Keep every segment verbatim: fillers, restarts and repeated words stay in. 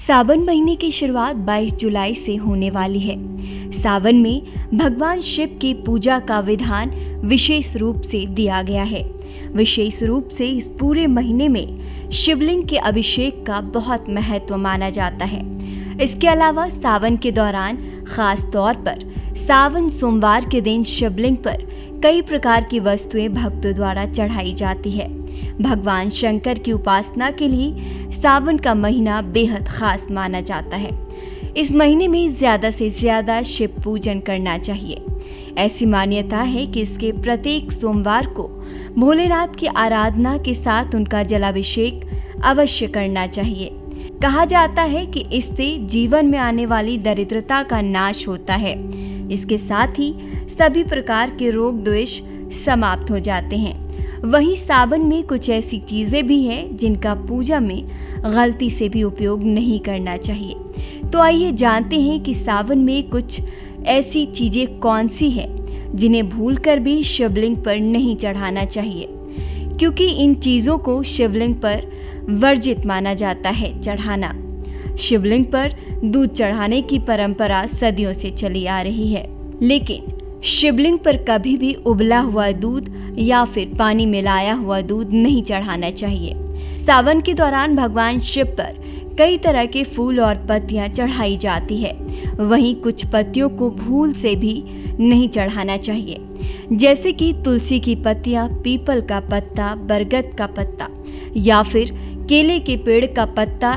सावन महीने की शुरुआत बाईस जुलाई से होने वाली है। सावन में भगवान शिव की पूजा का विधान विशेष रूप से दिया गया है। विशेष रूप से इस पूरे महीने में शिवलिंग के अभिषेक का बहुत महत्व माना जाता है। इसके अलावा सावन के दौरान खास तौर पर सावन सोमवार के दिन शिवलिंग पर कई प्रकार की वस्तुएं भक्तों द्वारा चढ़ाई जाती है। भगवान शंकर की उपासना के लिए सावन का महीना बेहद खास माना जाता है। इस महीने में ज्यादा से ज्यादा शिव पूजन करना चाहिए। ऐसी मान्यता है कि इसके प्रत्येक सोमवार को भोलेनाथ की आराधना के साथ उनका जलाभिषेक अवश्य करना चाहिए। कहा जाता है कि इससे जीवन में आने वाली दरिद्रता का नाश होता है। इसके साथ ही सभी प्रकार के रोग द्वेष समाप्त हो जाते हैं। वहीं सावन में कुछ ऐसी चीजें भी हैं जिनका पूजा में गलती से भी उपयोग नहीं करना चाहिए। तो आइए जानते हैं कि सावन में कुछ ऐसी चीजें कौन सी हैं जिन्हें भूलकर भी शिवलिंग पर नहीं चढ़ाना चाहिए, क्योंकि इन चीजों को शिवलिंग पर वर्जित माना जाता है चढ़ाना। शिवलिंग पर दूध चढ़ाने की परंपरा सदियों से चली आ रही है, लेकिन शिवलिंग पर कभी भी उबला हुआ दूध या फिर पानी मिलाया हुआ दूध नहीं चढ़ाना चाहिए। सावन के दौरान भगवान शिव पर कई तरह के फूल और पत्तियां चढ़ाई जाती है। वहीं कुछ पत्तियों को भूल से भी नहीं चढ़ाना चाहिए, जैसे कि तुलसी की पत्तियां, पीपल का पत्ता, बरगद का पत्ता या फिर केले के पेड़ का पत्ता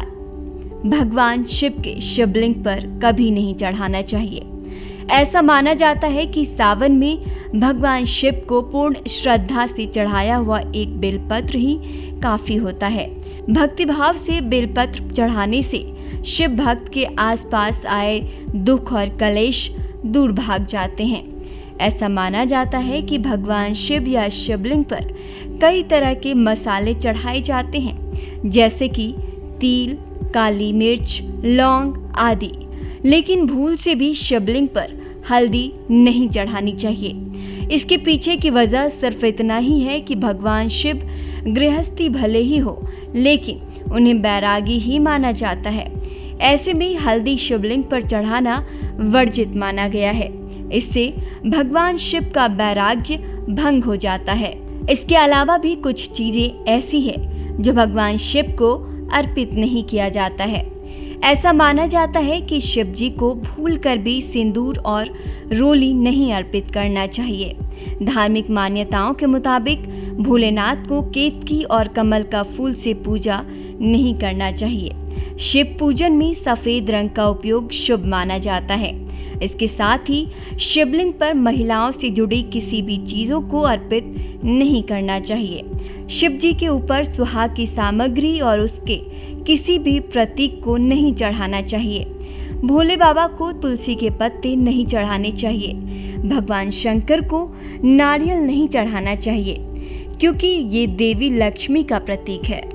भगवान शिव के शिवलिंग पर कभी नहीं चढ़ाना चाहिए। ऐसा माना जाता है कि सावन में भगवान शिव को पूर्ण श्रद्धा से चढ़ाया हुआ एक बेलपत्र ही काफी होता है। भक्तिभाव से बेलपत्र चढ़ाने से शिव भक्त के आसपास आए दुख और कलेश दूर भाग जाते हैं। ऐसा माना जाता है कि भगवान शिव या शिवलिंग पर कई तरह के मसाले चढ़ाए जाते हैं, जैसे कि तिल, काली मिर्च, लौंग आदि, लेकिन भूल से भी शिवलिंग पर हल्दी नहीं चढ़ानी चाहिए। इसके पीछे की वजह सिर्फ इतना ही है कि भगवान शिव गृहस्थी भले ही हो, लेकिन उन्हें बैरागी ही माना जाता है। ऐसे में हल्दी शिवलिंग पर चढ़ाना वर्जित माना गया है। इससे भगवान शिव का बैराग्य भंग हो जाता है। इसके अलावा भी कुछ चीजें ऐसी है जो भगवान शिव को अर्पित नहीं किया जाता है। ऐसा माना जाता है कि शिव जी को भूलकर भी सिंदूर और रोली नहीं अर्पित करना चाहिए। धार्मिक मान्यताओं के मुताबिक भोलेनाथ को केतकी और कमल का फूल से पूजा नहीं करना चाहिए। शिव पूजन में सफेद रंग का उपयोग शुभ माना जाता है। इसके साथ ही शिवलिंग पर महिलाओं से जुड़ी किसी भी चीजों को अर्पित नहीं करना चाहिए। शिव जी के ऊपर सुहाग की सामग्री और उसके किसी भी प्रतीक को नहीं चढ़ाना चाहिए। भोले बाबा को तुलसी के पत्ते नहीं चढ़ाने चाहिए। भगवान शंकर को नारियल नहीं चढ़ाना चाहिए, क्योंकि ये देवी लक्ष्मी का प्रतीक है।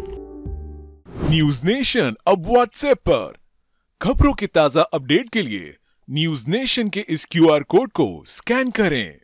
न्यूज नेशन अब व्हाट्सएप पर खबरों के ताजा अपडेट के लिए न्यूज नेशन के इस क्यू आर कोड को स्कैन करें।